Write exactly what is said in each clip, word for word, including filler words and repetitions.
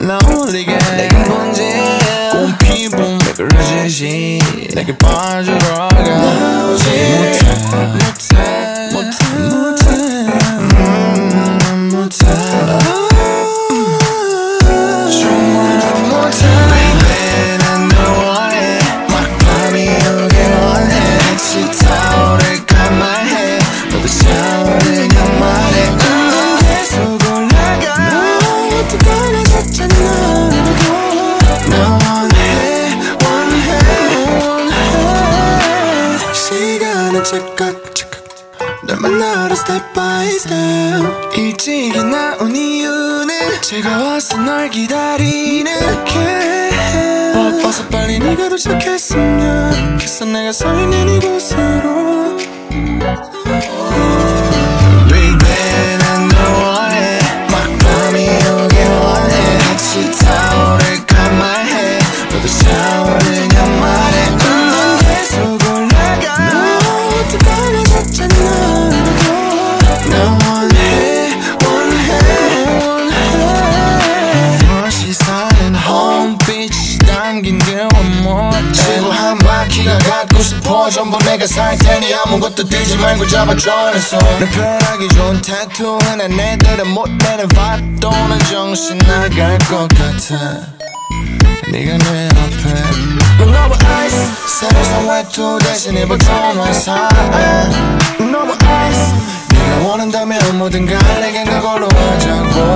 나오리게 내게 뭔지 꽃피부 매끄러지지 내게 빠져들어가 나오지 못해 못해 못해 못해 음, 못해 정말 못해 Baby 난 너와의 막밤이 오길 원해 같이 타오를 감말해 너도 샤워를 말해 난 계속 올라가 너 어떡하나 잤잖아 나 원해 원해 원해 시간은 찰칵찰칵 널 만나러 step by step 일찍 나온 이유는 즐거워서 널 기다리는 게 어서 빨리 네가 도착했으면 좋겠어 내가 서 있는 이곳으로 Baby 난 너와의 막밤이 오길 원해 같이 타오를 감말해 너도 샤워를 말해 난 계속 올라가 너 어떡하나 잤잖아 나 원해 원해 원해 멋이 사는 홈빛이 담긴 길 one more 지구 한 바퀴가 갖고 싶어 전부 내가 살 테니 아무것도 들지 말고 잡아줘 내 손 내 편하기 좋은 타투 하나 내들은 못 내는 vibe 또는 정신 나갈 것 같아 네가 내 앞에 넌 너무 ice 새로운 외투 대신 입어준 화사 넌 너무 ice 네가 원한다면 뭐든가 내겐 그걸로 하자고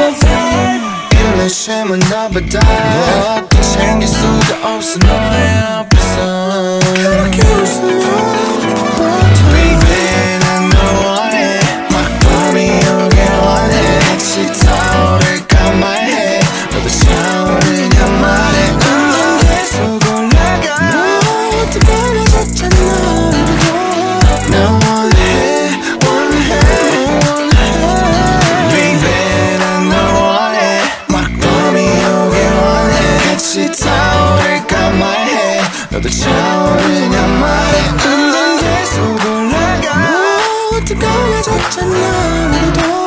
인내심은 나보다 무엇도 챙길 수가 없어 너의 앞에서 그렇게 웃으면 Baby 난 너와의 막밤이 오길 원해 같이 타오를 감말해 너도 샤워를 말해 난 계속 올라가 너 어떡하나 잤잖아 나 원해 원해 원해 Baby 난 너와의 막밤이 오길 원해 같이 타오를 감말해 너도 샤워를 말해 난 계속 올라가 너 어떡하나 잤잖아